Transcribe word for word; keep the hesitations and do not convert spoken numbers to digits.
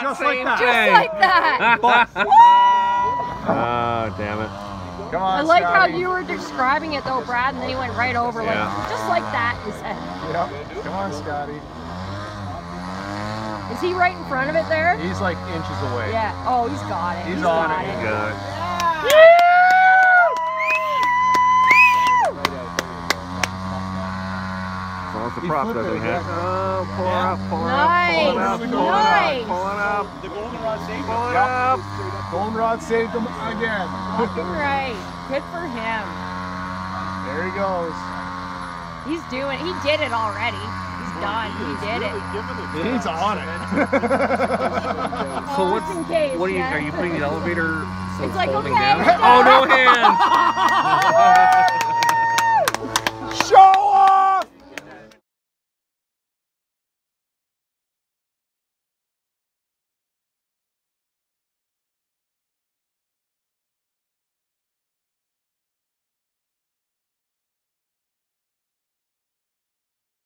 exact just same like thing. Just like that. Oh, damn it. Come on, I like Scotty. how you were describing it though, Brad, and then he went right over, Yeah. like just like that. You said. Yep. Come on, Scotty. Is he right in front of it there? He's like inches away. Yeah. Oh, he's got it. He's he's on got it. it. Got it. So what's the He's prop that flipping they it, have? yeah. Oh, pull it up, pull it Nice. up, pull it up, Nice. pull it up, The goldenrod saved pull it Yep. up. Goldenrod saved him again. Fucking right. Good for him. There he goes. He's doing. He did it already. He's done. He did it. He's on it. So Oh, what's, just in case, what are you, yeah. are you putting the elevator so It's it's like, folding okay. down? Oh, no hands!